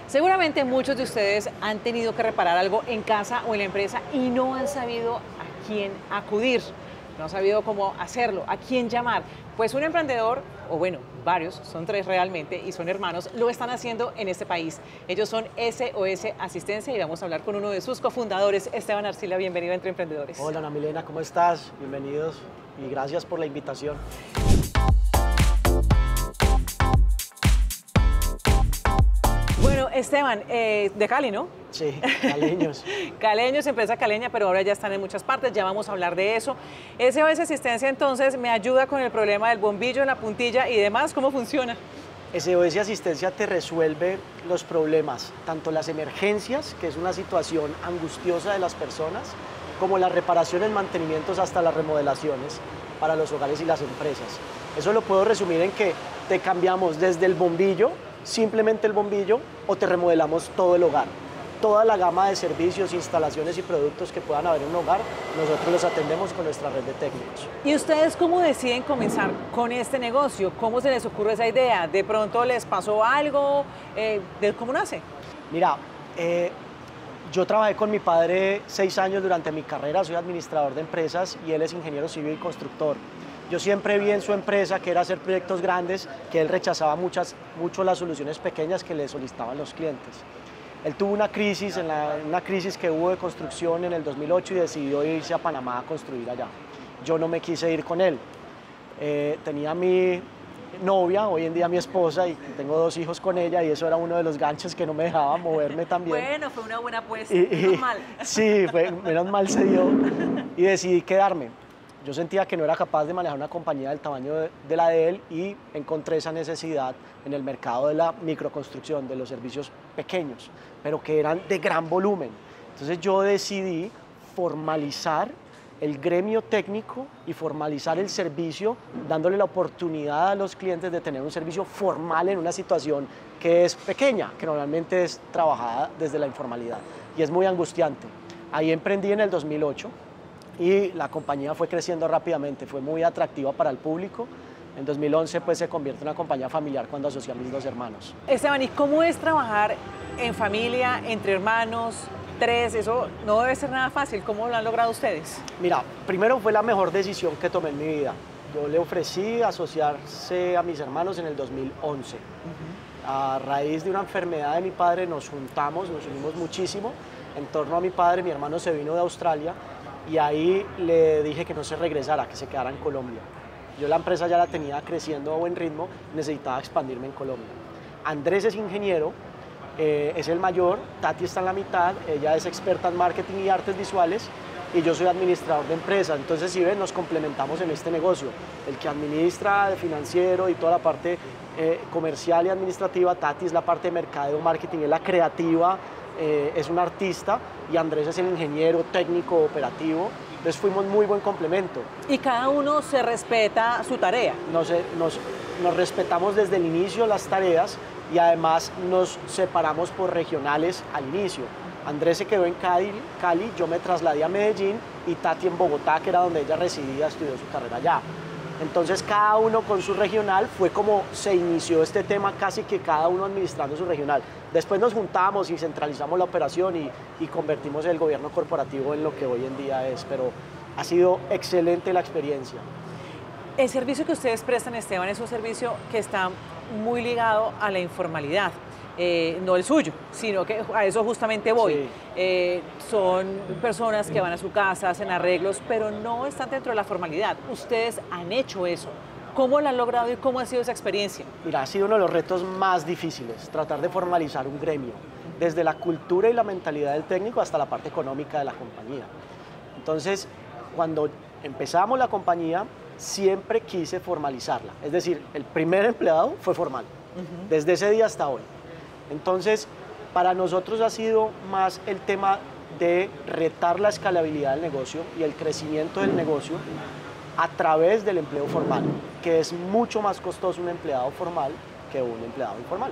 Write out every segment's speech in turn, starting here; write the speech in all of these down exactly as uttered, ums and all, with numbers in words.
Seguramente muchos de ustedes han tenido que reparar algo en casa o en la empresa y no han sabido a quién acudir, no han sabido cómo hacerlo, a quién llamar. Pues un emprendedor, o bueno, varios, son tres realmente y son hermanos, lo están haciendo en este país. Ellos son S O S Asistencia y vamos a hablar con uno de sus cofundadores, Esteban Arcila. Bienvenido a Entre Emprendedores. Hola Ana Milena, ¿cómo estás? Bienvenidos y gracias por la invitación. Bueno, Esteban, eh, de Cali, ¿no? Sí, caleños. Caleños, empresa caleña, pero ahora ya están en muchas partes, ya vamos a hablar de eso. S O S Asistencia, entonces, me ayuda con el problema del bombillo en la puntilla y demás. ¿Cómo funciona? S O S Asistencia te resuelve los problemas, tanto las emergencias, que es una situación angustiosa de las personas, como las reparaciones, mantenimientos, hasta las remodelaciones para los hogares y las empresas. Eso lo puedo resumir en que te cambiamos desde el bombillo, simplemente el bombillo, o te remodelamos todo el hogar. Toda la gama de servicios, instalaciones y productos que puedan haber en un hogar, nosotros los atendemos con nuestra red de técnicos. ¿Y ustedes cómo deciden comenzar con este negocio? ¿Cómo se les ocurre esa idea? ¿De pronto les pasó algo? Eh, ¿de ¿Cómo nace? Mira, eh, yo trabajé con mi padre seis años durante mi carrera, soy administrador de empresas y él es ingeniero civil y constructor. Yo siempre vi en su empresa que era hacer proyectos grandes, que él rechazaba muchas, mucho las soluciones pequeñas que le solicitaban los clientes. Él tuvo una crisis, en la, una crisis que hubo de construcción en el dos mil ocho y decidió irse a Panamá a construir allá. Yo no me quise ir con él. Eh, tenía mi novia, hoy en día mi esposa, y tengo dos hijos con ella, y eso era uno de los ganchos que no me dejaba moverme también. Bueno, fue una buena apuesta, y, y, menos mal. Sí, fue, menos mal se dio, y decidí quedarme. Yo sentía que no era capaz de manejar una compañía del tamaño de, de la de él y encontré esa necesidad en el mercado de la microconstrucción, de los servicios pequeños, pero que eran de gran volumen. Entonces yo decidí formalizar el gremio técnico y formalizar el servicio, dándole la oportunidad a los clientes de tener un servicio formal en una situación que es pequeña, que normalmente es trabajada desde la informalidad y es muy angustiante. Ahí emprendí en el dos mil ocho. Y la compañía fue creciendo rápidamente, fue muy atractiva para el público. En dos mil once pues, se convierte en una compañía familiar cuando asocié a mis dos hermanos. Esteban, ¿y cómo es trabajar en familia, entre hermanos, tres? Eso no debe ser nada fácil. ¿Cómo lo han logrado ustedes? Mira, primero fue la mejor decisión que tomé en mi vida. Yo le ofrecí asociarse a mis hermanos en el dos mil once. Uh-huh. A raíz de una enfermedad de mi padre nos juntamos, nos unimos muchísimo. En torno a mi padre, mi hermano se vino de Australia. Y ahí le dije que no se regresara, que se quedara en Colombia. Yo la empresa ya la tenía creciendo a buen ritmo, necesitaba expandirme en Colombia. Andrés es ingeniero, eh, es el mayor, Tati está en la mitad, ella es experta en marketing y artes visuales y yo soy administrador de empresa. Entonces, si ven, nos complementamos en este negocio. El que administra de financiero y toda la parte eh, comercial y administrativa, Tati es la parte de mercadeo, marketing, es la creativa, eh, es un artista, y Andrés es el ingeniero técnico operativo. Entonces fuimos muy buen complemento. Y cada uno se respeta su tarea. Nos, nos, nos respetamos desde el inicio las tareas y además nos separamos por regionales al inicio. Andrés se quedó en Cali, Cali, yo me trasladé a Medellín y Tati en Bogotá, que era donde ella residía, estudió su carrera allá. Entonces cada uno con su regional, fue como se inició este tema, casi que cada uno administrando su regional. Después nos juntamos y centralizamos la operación y, y convertimos el gobierno corporativo en lo que hoy en día es, pero ha sido excelente la experiencia. El servicio que ustedes prestan, Esteban, es un servicio que está muy ligado a la informalidad. Eh, no el suyo, sino que a eso justamente voy. Sí. Eh, son personas que van a su casa, hacen arreglos, pero no están dentro de la formalidad. Ustedes han hecho eso. ¿Cómo lo han logrado y cómo ha sido esa experiencia? Mira, ha sido uno de los retos más difíciles, tratar de formalizar un gremio, desde la cultura y la mentalidad del técnico hasta la parte económica de la compañía. Entonces, cuando empezamos la compañía, siempre quise formalizarla. Es decir, el primer empleado fue formal, uh-huh. desde ese día hasta hoy. Entonces, para nosotros ha sido más el tema de retar la escalabilidad del negocio y el crecimiento del negocio a través del empleo formal, que es mucho más costoso un empleado formal que un empleado informal.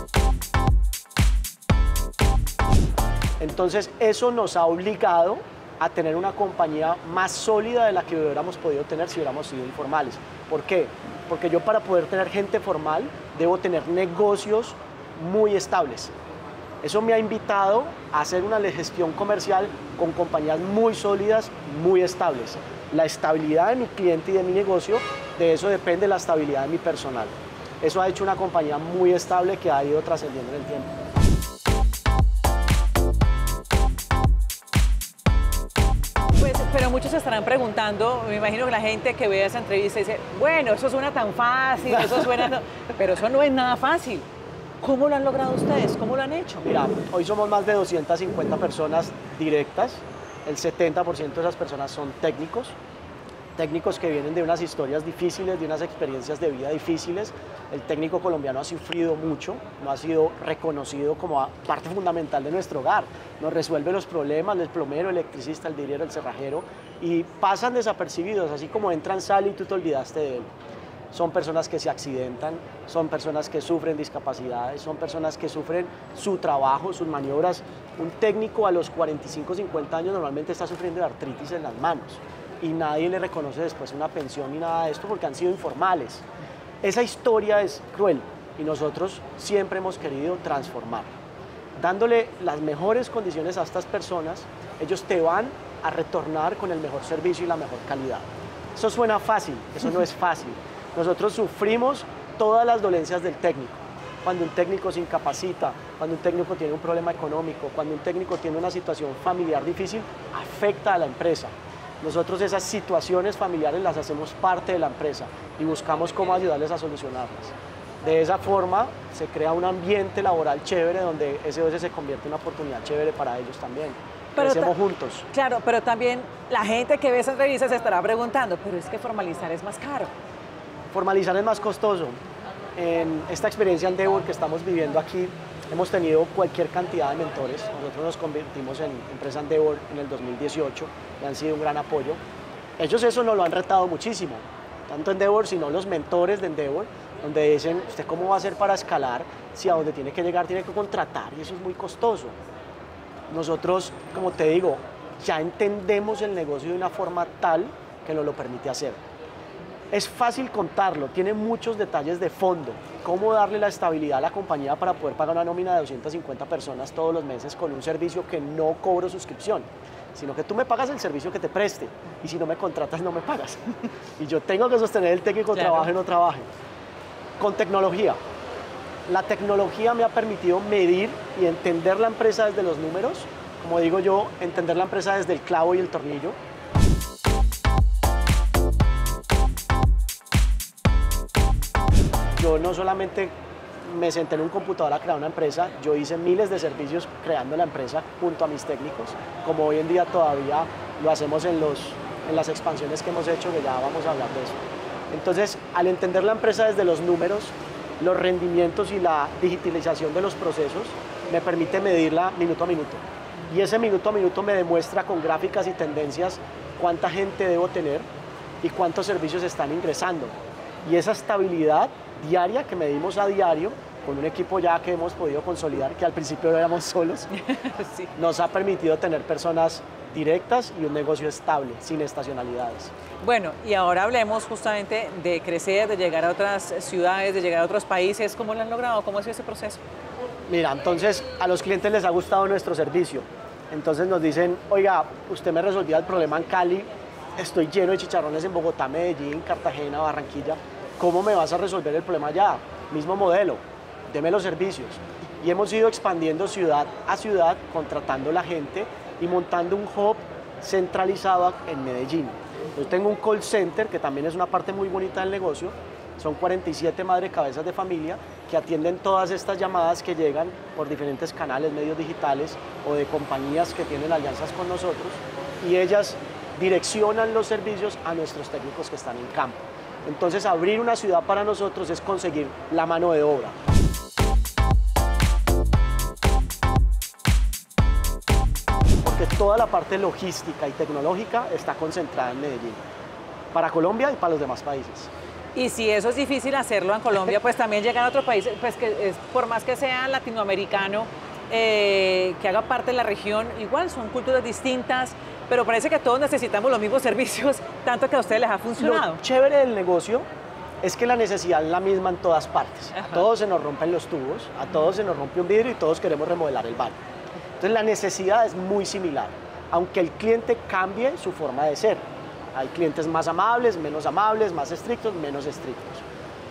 Entonces, eso nos ha obligado a tener una compañía más sólida de la que hubiéramos podido tener si hubiéramos sido informales. ¿Por qué? Porque yo para poder tener gente formal debo tener negocios muy estables. Eso me ha invitado a hacer una gestión comercial con compañías muy sólidas, muy estables. La estabilidad de mi cliente y de mi negocio, de eso depende la estabilidad de mi personal. Eso ha hecho una compañía muy estable que ha ido trascendiendo en el tiempo. Pues, pero muchos se estarán preguntando, me imagino que la gente que ve esa entrevista dice, bueno, eso suena tan fácil, eso suena... No... Pero eso no es nada fácil. ¿Cómo lo han logrado ustedes? ¿Cómo lo han hecho? Mira, hoy somos más de doscientas cincuenta personas directas. El setenta por ciento de esas personas son técnicos. Técnicos que vienen de unas historias difíciles, de unas experiencias de vida difíciles. El técnico colombiano ha sufrido mucho, no ha sido reconocido como parte fundamental de nuestro hogar. Nos resuelve los problemas, el plomero, el electricista, el vidriero, el cerrajero, y pasan desapercibidos, así como entran, salen y tú te olvidaste de él. Son personas que se accidentan, son personas que sufren discapacidades, son personas que sufren su trabajo, sus maniobras. Un técnico a los cuarenta y cinco, cincuenta años normalmente está sufriendo de artritis en las manos y nadie le reconoce después una pensión ni nada de esto porque han sido informales. Esa historia es cruel y nosotros siempre hemos querido transformar. Dándole las mejores condiciones a estas personas, ellos te van a retornar con el mejor servicio y la mejor calidad. Eso suena fácil, eso no es fácil. Nosotros sufrimos todas las dolencias del técnico. Cuando un técnico se incapacita, cuando un técnico tiene un problema económico, cuando un técnico tiene una situación familiar difícil, afecta a la empresa. Nosotros esas situaciones familiares las hacemos parte de la empresa y buscamos cómo ayudarles a solucionarlas. De esa forma se crea un ambiente laboral chévere donde S O S se convierte en una oportunidad chévere para ellos también. Pero Crecemos juntos. Claro, pero también la gente que ve esas revistas se estará preguntando, pero es que formalizar es más caro. Formalizar es más costoso. En esta experiencia Endeavor que estamos viviendo aquí, hemos tenido cualquier cantidad de mentores. Nosotros nos convertimos en empresa Endeavor en el dos mil dieciocho y han sido un gran apoyo. Ellos eso nos lo han retado muchísimo, tanto Endeavor, sino los mentores de Endeavor, donde dicen, ¿usted cómo va a hacer para escalar si a donde tiene que llegar tiene que contratar? Y eso es muy costoso. Nosotros, como te digo, ya entendemos el negocio de una forma tal que nos lo permite hacer. Es fácil contarlo, tiene muchos detalles de fondo. Cómo darle la estabilidad a la compañía para poder pagar una nómina de doscientas cincuenta personas todos los meses con un servicio que no cobro suscripción, sino que tú me pagas el servicio que te preste y si no me contratas no me pagas. Y yo tengo que sostener el técnico, claro, trabaje o no trabaje. Con tecnología. La tecnología me ha permitido medir y entender la empresa desde los números, como digo yo, entender la empresa desde el clavo y el tornillo. Yo no solamente me senté en un computador a crear una empresa, yo hice miles de servicios creando la empresa junto a mis técnicos, como hoy en día todavía lo hacemos en, los, en las expansiones que hemos hecho, que ya vamos a hablar de eso. Entonces, al entender la empresa desde los números, los rendimientos y la digitalización de los procesos, me permite medirla minuto a minuto. Y ese minuto a minuto me demuestra con gráficas y tendencias cuánta gente debo tener y cuántos servicios están ingresando. Y esa estabilidad diaria que medimos a diario, con un equipo ya que hemos podido consolidar, que al principio éramos solos, sí, nos ha permitido tener personas directas y un negocio estable, sin estacionalidades. Bueno, y ahora hablemos justamente de crecer, de llegar a otras ciudades, de llegar a otros países. ¿Cómo lo han logrado? ¿Cómo ha sido ese proceso? Mira, entonces a los clientes les ha gustado nuestro servicio. Entonces nos dicen, oiga, usted me resolvía el problema en Cali, estoy lleno de chicharrones en Bogotá, Medellín, Cartagena, Barranquilla. ¿Cómo me vas a resolver el problema allá? Mismo modelo, deme los servicios. Y hemos ido expandiendo ciudad a ciudad, contratando la gente y montando un hub centralizado en Medellín. Yo tengo un call center, que también es una parte muy bonita del negocio. Son cuarenta y siete madre cabezas de familia que atienden todas estas llamadas que llegan por diferentes canales, medios digitales o de compañías que tienen alianzas con nosotros. Y ellas direccionan los servicios a nuestros técnicos que están en campo. Entonces, abrir una ciudad para nosotros es conseguir la mano de obra. Porque toda la parte logística y tecnológica está concentrada en Medellín, para Colombia y para los demás países. Y si eso es difícil hacerlo en Colombia, pues también llegar a otro país, pues que es, por más que sea latinoamericano, eh, que haga parte de la región, igual son culturas distintas, pero parece que todos necesitamos los mismos servicios, tanto que a ustedes les ha funcionado. Lo chévere del negocio es que la necesidad es la misma en todas partes. Ajá. A todos se nos rompen los tubos, a todos se nos rompe un vidrio y todos queremos remodelar el baño. Entonces la necesidad es muy similar, aunque el cliente cambie su forma de ser. Hay clientes más amables, menos amables, más estrictos, menos estrictos.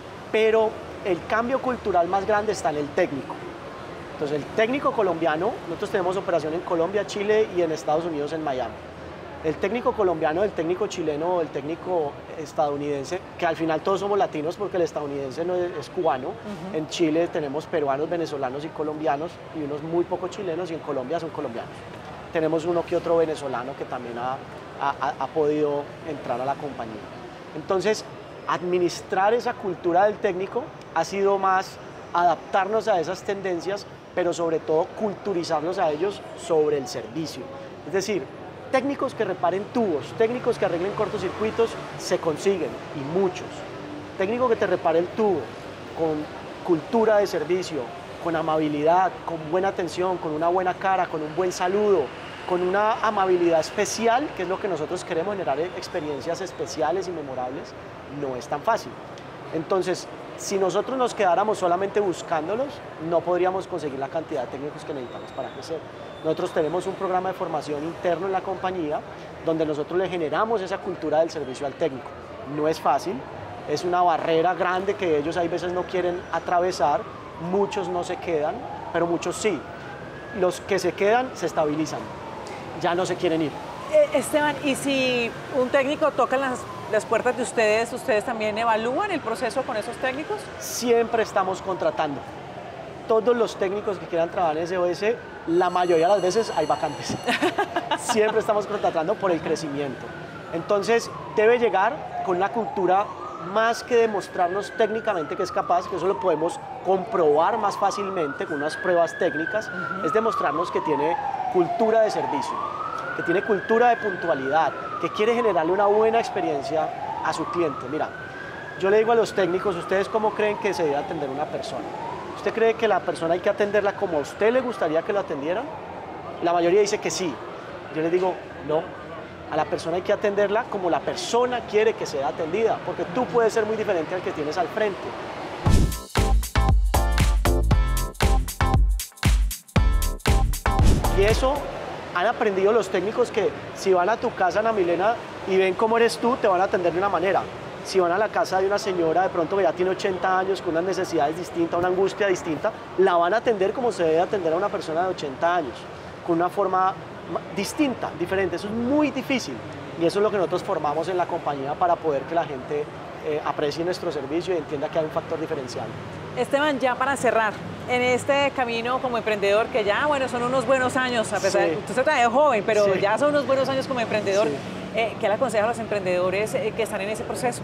Pero el cambio cultural más grande está en el técnico. Entonces el técnico colombiano, nosotros tenemos operación en Colombia, Chile y en Estados Unidos, en Miami. El técnico colombiano, el técnico chileno, el técnico estadounidense, que al final todos somos latinos porque el estadounidense no es, es cubano. Uh-huh. En Chile tenemos peruanos, venezolanos y colombianos y unos muy pocos chilenos, y en Colombia son colombianos. Tenemos uno que otro venezolano que también ha, ha, ha podido entrar a la compañía. Entonces, administrar esa cultura del técnico ha sido más adaptarnos a esas tendencias, pero sobre todo culturizarlos a ellos sobre el servicio. Es decir, técnicos que reparen tubos, técnicos que arreglen cortocircuitos, se consiguen, y muchos. Técnico que te repare el tubo con cultura de servicio, con amabilidad, con buena atención, con una buena cara, con un buen saludo, con una amabilidad especial, que es lo que nosotros queremos, generar experiencias especiales y memorables, no es tan fácil. Entonces, si nosotros nos quedáramos solamente buscándolos, no podríamos conseguir la cantidad de técnicos que necesitamos para crecer. Nosotros tenemos un programa de formación interno en la compañía donde nosotros le generamos esa cultura del servicio al técnico. No es fácil, es una barrera grande que ellos hay veces no quieren atravesar, muchos no se quedan, pero muchos sí. Los que se quedan se estabilizan, ya no se quieren ir. Eh, Esteban, ¿y si un técnico toca las, las puertas de ustedes, ustedes también evalúan el proceso con esos técnicos? Siempre estamos contratando. Todos los técnicos que quieran trabajar en S O S, la mayoría de las veces hay vacantes. Siempre estamos contratando por el crecimiento. Entonces, debe llegar con una cultura más que demostrarnos técnicamente que es capaz, que eso lo podemos comprobar más fácilmente con unas pruebas técnicas, uh-huh. es demostrarnos que tiene cultura de servicio, que tiene cultura de puntualidad, que quiere generarle una buena experiencia a su cliente. Mira, yo le digo a los técnicos, ¿ustedes cómo creen que se debe atender una persona? ¿Usted cree que la persona hay que atenderla como a usted le gustaría que lo atendieran? La mayoría dice que sí. Yo les digo, no. A la persona hay que atenderla como la persona quiere que sea atendida, porque tú puedes ser muy diferente al que tienes al frente. Y eso han aprendido los técnicos, que si van a tu casa, Ana Milena, y ven cómo eres tú, te van a atender de una manera. Si van a la casa de una señora de pronto que ya tiene ochenta años, con unas necesidades distintas, una angustia distinta, la van a atender como se debe atender a una persona de ochenta años, con una forma distinta, diferente. Eso es muy difícil, y eso es lo que nosotros formamos en la compañía para poder que la gente eh, aprecie nuestro servicio y entienda que hay un factor diferencial. Esteban, ya para cerrar, en este camino como emprendedor, que ya, bueno, son unos buenos años, a pesar de que usted todavía es joven, pero sí. ya son unos buenos años como emprendedor, sí. eh, ¿qué le aconseja a los emprendedores eh, que están en ese proceso?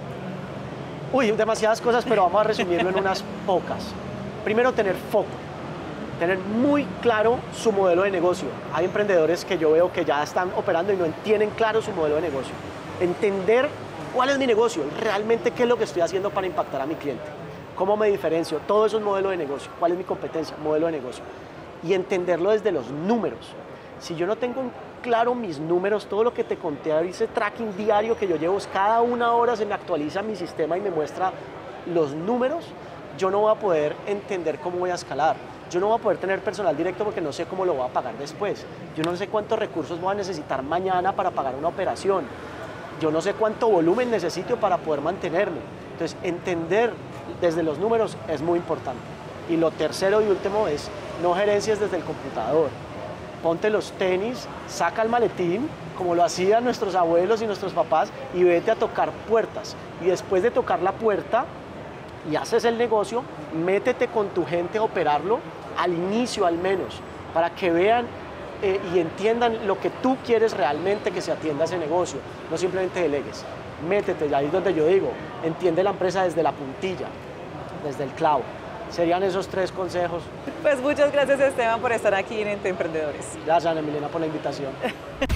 Uy, demasiadas cosas, pero vamos a resumirlo en unas pocas. Primero, tener foco. Tener muy claro su modelo de negocio. Hay emprendedores que yo veo que ya están operando y no tienen claro su modelo de negocio. Entender cuál es mi negocio, realmente qué es lo que estoy haciendo para impactar a mi cliente, cómo me diferencio, todo eso es modelo de negocio, cuál es mi competencia, modelo de negocio. Y entenderlo desde los números. Si yo no tengo claro mis números, todo lo que te conté, ese tracking diario que yo llevo, cada una hora se me actualiza mi sistema y me muestra los números, yo no voy a poder entender cómo voy a escalar. Yo no voy a poder tener personal directo porque no sé cómo lo voy a pagar después. Yo no sé cuántos recursos voy a necesitar mañana para pagar una operación. Yo no sé cuánto volumen necesito para poder mantenerme. Entonces, entender desde los números es muy importante. Y lo tercero y último es no gerencias desde el computador. Ponte los tenis, saca el maletín, como lo hacían nuestros abuelos y nuestros papás, y vete a tocar puertas. Y después de tocar la puerta y haces el negocio, métete con tu gente a operarlo, al inicio al menos, para que vean eh, y entiendan lo que tú quieres realmente que se atienda ese negocio, no simplemente delegues. Métete, y ahí es donde yo digo, entiende la empresa desde la puntilla, desde el clavo. Serían esos tres consejos. Pues muchas gracias, Esteban, por estar aquí en Entre Emprendedores. Gracias, Ana Milena, por la invitación.